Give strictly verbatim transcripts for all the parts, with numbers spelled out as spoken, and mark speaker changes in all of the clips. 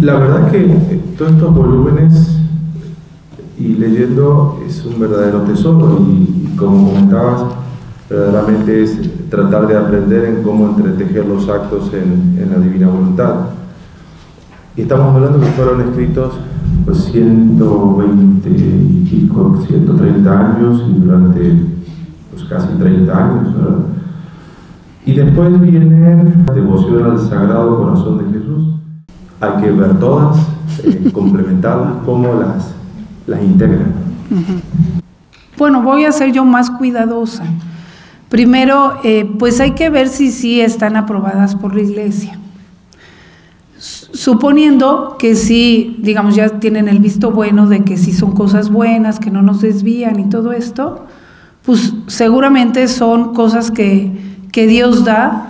Speaker 1: la verdad que todos estos volúmenes y leyendo es un verdadero tesoro y, y como comentabas, verdaderamente es tratar de aprender en cómo entretejer los actos en, en la divina voluntad. Y estamos hablando que fueron escritos pues ciento veinte y pico, ciento treinta años y durante pues casi treinta años, ¿verdad? Y después viene la devoción al Sagrado Corazón de Jesús. Hay que ver todas, eh, complementarlas, cómo las, las integran.
Speaker 2: Bueno, voy a ser yo más cuidadosa. Primero, eh, pues hay que ver si sí están aprobadas por la Iglesia. Suponiendo que sí, digamos, ya tienen el visto bueno de que sí son cosas buenas, que no nos desvían y todo esto, pues seguramente son cosas que, que Dios da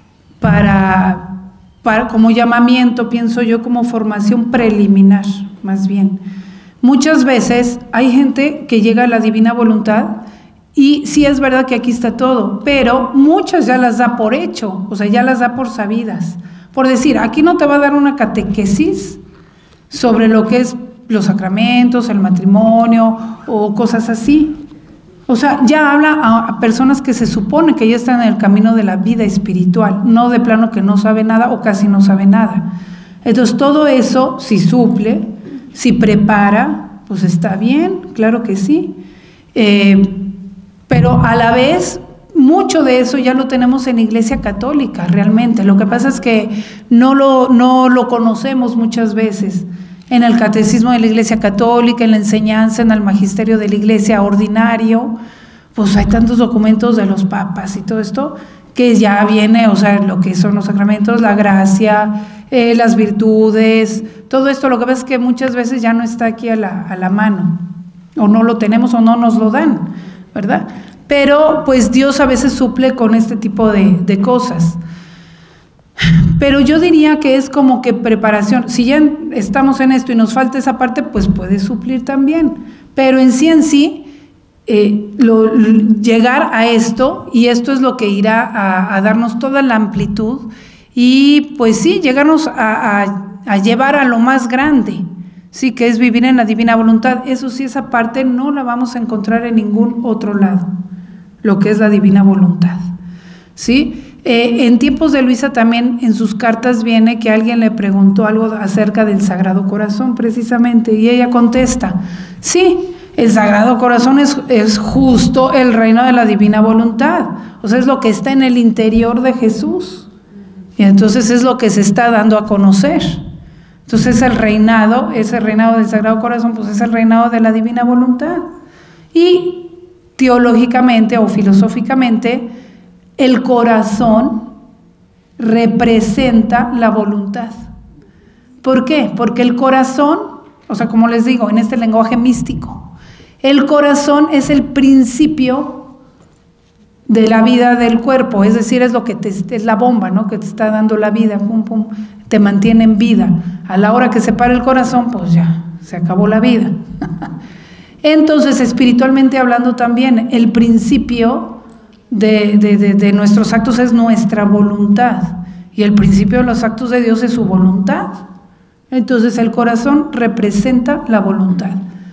Speaker 2: para, para, como llamamiento, pienso yo, como formación preliminar, más bien. Muchas veces hay gente que llega a la divina voluntad y sí es verdad que aquí está todo, pero muchas ya las da por hecho, o sea, ya las da por sabidas. Por decir, aquí no te va a dar una catequesis sobre lo que es los sacramentos, el matrimonio o cosas así. O sea, ya habla a, a personas que se supone que ya están en el camino de la vida espiritual, no de plano que no sabe nada o casi no sabe nada. Entonces, todo eso, si suple, si prepara, pues está bien, claro que sí. Eh, pero a la vez, mucho de eso ya lo tenemos en la Iglesia Católica, realmente. Lo que pasa es que no lo, no lo conocemos muchas veces. En el Catecismo de la Iglesia Católica, en la enseñanza, en el Magisterio de la Iglesia ordinario, pues hay tantos documentos de los papas y todo esto, que ya viene, o sea, lo que son los sacramentos, la gracia, eh, las virtudes, todo esto. Lo que pasa es que muchas veces ya no está aquí a la, a la mano, o no lo tenemos o no nos lo dan, ¿verdad? Pero pues Dios a veces suple con este tipo de, de cosas. Pero yo diría que es como que preparación. Si ya estamos en esto y nos falta esa parte, pues puede suplir también. Pero en sí en sí, eh, lo, llegar a esto, y esto es lo que irá a, a darnos toda la amplitud, y pues sí, llegarnos a, a, a llevar a lo más grande, sí, que es vivir en la divina voluntad. Eso sí, esa parte no la vamos a encontrar en ningún otro lado, lo que es la divina voluntad, ¿sí? Eh, en tiempos de Luisa también en sus cartas viene que alguien le preguntó algo acerca del Sagrado Corazón precisamente, y ella contesta, sí, el Sagrado Corazón es, es justo el reino de la divina voluntad, o sea, es lo que está en el interior de Jesús, y entonces es lo que se está dando a conocer. Entonces el reinado, ese reinado del Sagrado Corazón, pues es el reinado de la divina voluntad. Y teológicamente o filosóficamente, el corazón representa la voluntad. ¿Por qué? Porque el corazón, o sea, como les digo, en este lenguaje místico, el corazón es el principio de la vida del cuerpo, es decir, es lo que te, es la bomba, ¿no?, que te está dando la vida, pum, pum, te mantiene en vida. A la hora que se para el corazón, pues ya, se acabó la vida. Entonces, espiritualmente hablando también, el principio de, de, de, de nuestros actos es nuestra voluntad, y el principio de los actos de Dios es su voluntad. Entonces, el corazón representa la voluntad.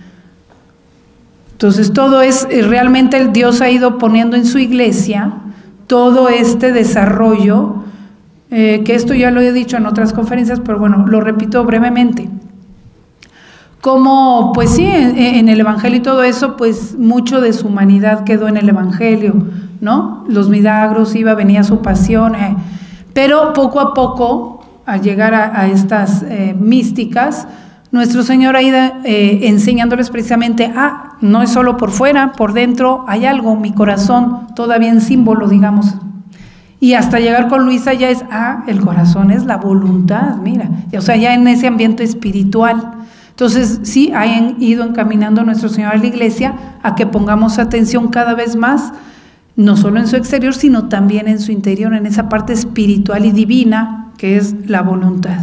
Speaker 2: Entonces, todo es, realmente el Dios ha ido poniendo en su iglesia todo este desarrollo, eh, que esto ya lo he dicho en otras conferencias, pero bueno, lo repito brevemente. Como, pues sí, en, en el Evangelio y todo eso, pues mucho de su humanidad quedó en el Evangelio, ¿no? Los milagros, iba, venía su pasión, eh, pero poco a poco, al llegar a, a estas eh, místicas, nuestro Señor ha ido eh, enseñándoles precisamente, ah, no es solo por fuera, por dentro hay algo, mi corazón, todavía en símbolo, digamos. Y hasta llegar con Luisa ya es, ah, el corazón es la voluntad, mira, o sea, ya en ese ambiente espiritual. Entonces, sí, han ido encaminando nuestro Señor a la iglesia a que pongamos atención cada vez más, no solo en su exterior, sino también en su interior, en esa parte espiritual y divina que es la voluntad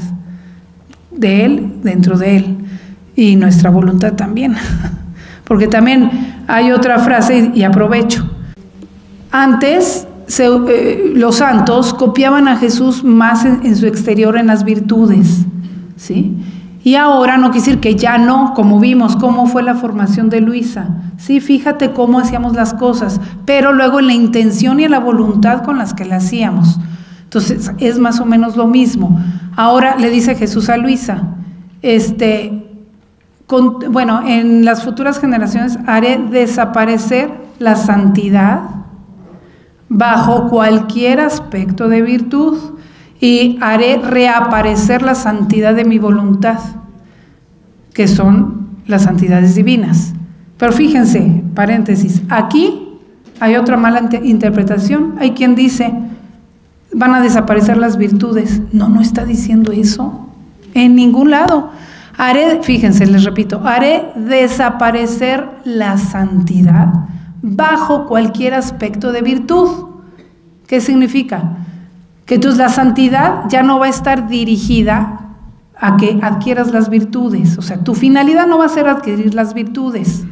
Speaker 2: de Él, dentro de Él, y nuestra voluntad también. Porque también hay otra frase, y aprovecho, antes se, eh, los santos copiaban a Jesús más en, en su exterior, en las virtudes, ¿sí? Y ahora no quiere decir que ya no, como vimos, cómo fue la formación de Luisa. Sí, fíjate cómo hacíamos las cosas, pero luego en la intención y en la voluntad con las que la hacíamos. Entonces, es más o menos lo mismo. Ahora le dice Jesús a Luisa, este, con, bueno, en las futuras generaciones haré desaparecer la santidad bajo cualquier aspecto de virtud y haré reaparecer la santidad de mi voluntad, que son las santidades divinas. Pero fíjense, paréntesis, aquí hay otra mala interpretación. Hay quien dice, van a desaparecer las virtudes. No, no está diciendo eso en ningún lado. Haré, fíjense, les repito, haré desaparecer la santidad bajo cualquier aspecto de virtud. ¿Qué significa? Que entonces la santidad ya no va a estar dirigida a que adquieras las virtudes. O sea, tu finalidad no va a ser adquirir las virtudes,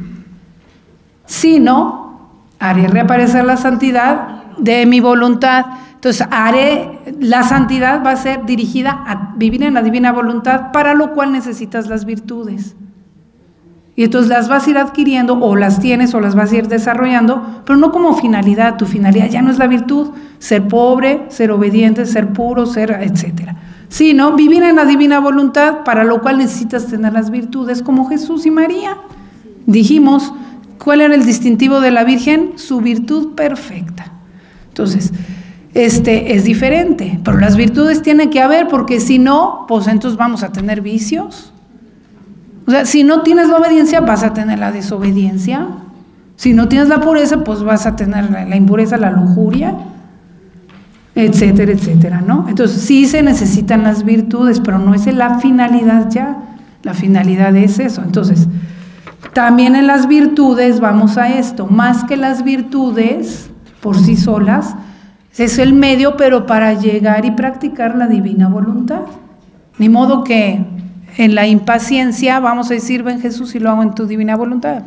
Speaker 2: sino haré reaparecer la santidad de mi voluntad. Entonces, haré, la santidad va a ser dirigida a vivir en la divina voluntad, para lo cual necesitas las virtudes. Y entonces las vas a ir adquiriendo, o las tienes, o las vas a ir desarrollando, pero no como finalidad. Tu finalidad ya no es la virtud, ser pobre, ser obediente, ser puro, ser etcétera. Sino vivir en la divina voluntad, para lo cual necesitas tener las virtudes, como Jesús y María. Dijimos, ¿cuál era el distintivo de la Virgen? Su virtud perfecta. Entonces, este es diferente, pero las virtudes tienen que haber, porque si no, pues entonces vamos a tener vicios. O sea, si no tienes la obediencia, vas a tener la desobediencia. Si no tienes la pureza, pues vas a tener la, la impureza, la lujuria, etcétera, etcétera, ¿no? Entonces, sí se necesitan las virtudes, pero no es la finalidad ya. La finalidad es eso. Entonces, también en las virtudes vamos a esto. Más que las virtudes por sí solas, es el medio, pero para llegar y practicar la divina voluntad. Ni modo que en la impaciencia vamos a decir, ven Jesús y lo hago en tu divina voluntad.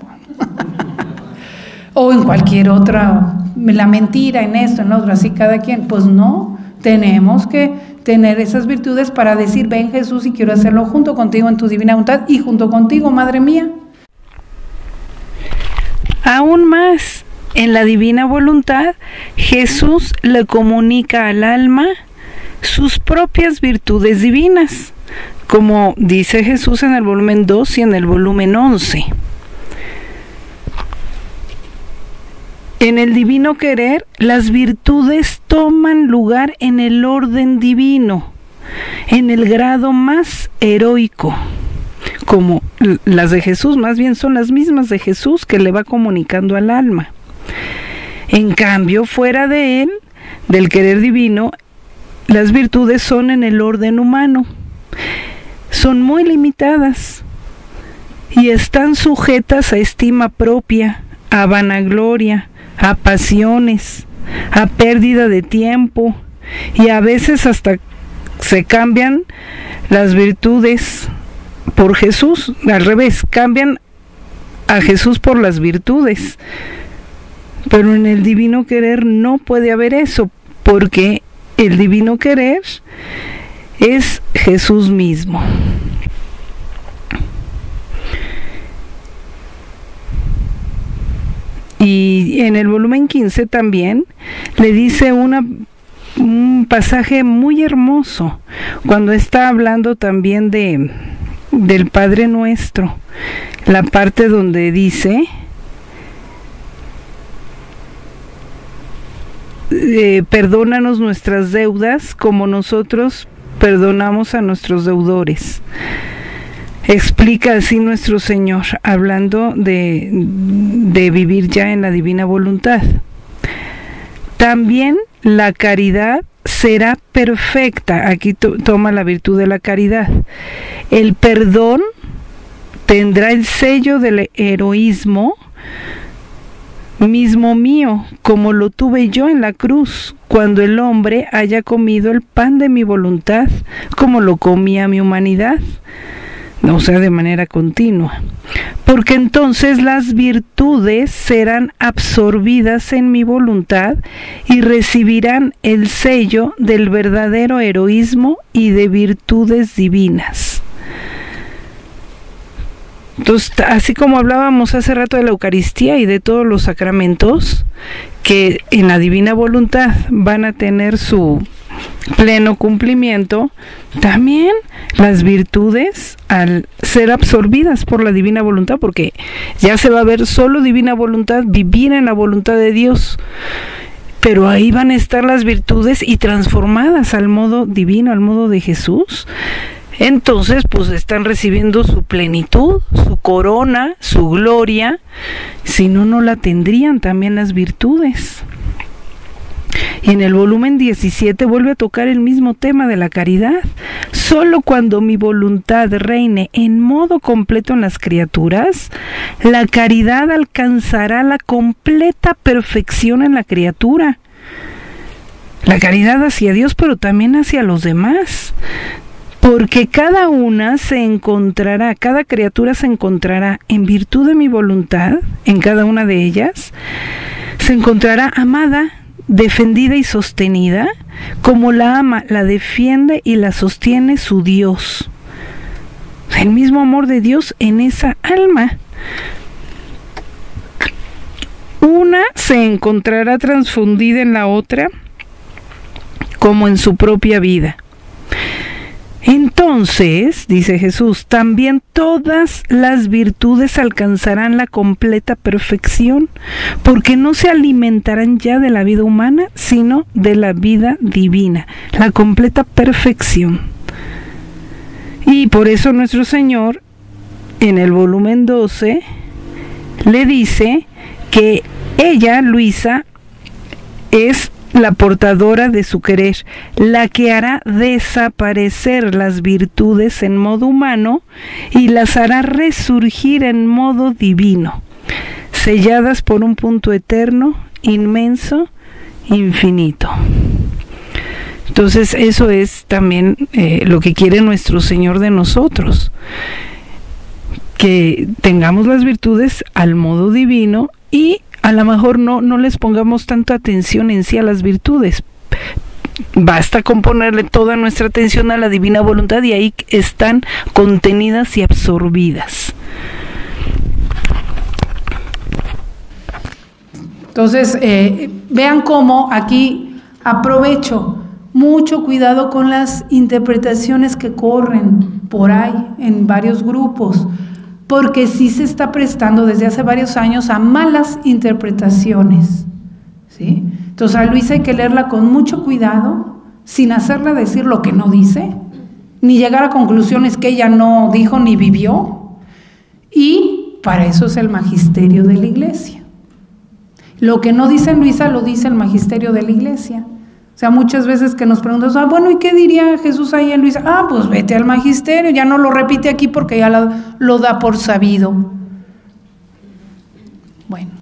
Speaker 2: O en cualquier otra, la mentira, en esto, en lo otro, así cada quien. Pues no, tenemos que tener esas virtudes para decir, ven Jesús y quiero hacerlo junto contigo en tu divina voluntad y junto contigo, Madre mía.
Speaker 3: Aún más, en la divina voluntad, Jesús le comunica al alma sus propias virtudes divinas, como dice Jesús en el volumen dos y en el volumen once. En el divino querer, las virtudes toman lugar en el orden divino, en el grado más heroico, como las de Jesús, más bien son las mismas de Jesús que le va comunicando al alma. En cambio, fuera de él, del querer divino, las virtudes son en el orden humano. Son muy limitadas y están sujetas a estima propia, a vanagloria, a pasiones, a pérdida de tiempo, y a veces hasta se cambian las virtudes por Jesús, al revés, cambian a Jesús por las virtudes. Pero en el divino querer no puede haber eso, porque el divino querer es Jesús mismo. Y en el volumen quince también le dice una, un pasaje muy hermoso, cuando está hablando también de, del Padre Nuestro, la parte donde dice, eh, perdónanos nuestras deudas como nosotros perdonamos a nuestros deudores. Explica así nuestro Señor, hablando de, de vivir ya en la divina voluntad. También la caridad será perfecta. Aquí to, toma la virtud de la caridad. El perdón tendrá el sello del heroísmo mismo mío, como lo tuve yo en la cruz, cuando el hombre haya comido el pan de mi voluntad, como lo comía mi humanidad. O sea, de manera continua, porque entonces las virtudes serán absorbidas en mi voluntad y recibirán el sello del verdadero heroísmo y de virtudes divinas. Entonces, así como hablábamos hace rato de la Eucaristía y de todos los sacramentos, que en la divina voluntad van a tener su pleno cumplimiento, también las virtudes, al ser absorbidas por la divina voluntad, porque ya se va a ver solo divina voluntad, vivir en la voluntad de Dios, pero ahí van a estar las virtudes y transformadas al modo divino, al modo de Jesús. Entonces, pues están recibiendo su plenitud, su corona, su gloria. Si no, no la tendrían también las virtudes. Y en el volumen diecisiete vuelve a tocar el mismo tema de la caridad. Solo cuando mi voluntad reine en modo completo en las criaturas, la caridad alcanzará la completa perfección en la criatura. La caridad hacia Dios, pero también hacia los demás. Porque cada una se encontrará, cada criatura se encontrará en virtud de mi voluntad, en cada una de ellas, se encontrará amada, defendida y sostenida, como la ama, la defiende y la sostiene su Dios. El mismo amor de Dios en esa alma. Una se encontrará transfundida en la otra, como en su propia vida. Entonces, dice Jesús, también todas las virtudes alcanzarán la completa perfección, porque no se alimentarán ya de la vida humana, sino de la vida divina, la completa perfección. Y por eso nuestro Señor, en el volumen doce, le dice que ella, Luisa, es la portadora de su querer, la que hará desaparecer las virtudes en modo humano y las hará resurgir en modo divino, selladas por un punto eterno, inmenso, infinito. Entonces eso es también eh, lo que quiere nuestro Señor de nosotros, que tengamos las virtudes al modo divino y a lo mejor no, no les pongamos tanta atención en sí a las virtudes. Basta con ponerle toda nuestra atención a la divina voluntad y ahí están contenidas y absorbidas.
Speaker 2: Entonces, eh, vean cómo aquí aprovecho mucho cuidado con las interpretaciones que corren por ahí en varios grupos, porque sí se está prestando desde hace varios años a malas interpretaciones, ¿sí? Entonces a Luisa hay que leerla con mucho cuidado, sin hacerla decir lo que no dice, ni llegar a conclusiones que ella no dijo ni vivió, y para eso es el magisterio de la Iglesia. Lo que no dice Luisa lo dice el magisterio de la Iglesia. O sea, muchas veces que nos preguntan, ah, bueno, ¿y qué diría Jesús ahí en Luisa? Ah, pues vete al magisterio, ya no lo repite aquí porque ya lo, lo da por sabido. Bueno,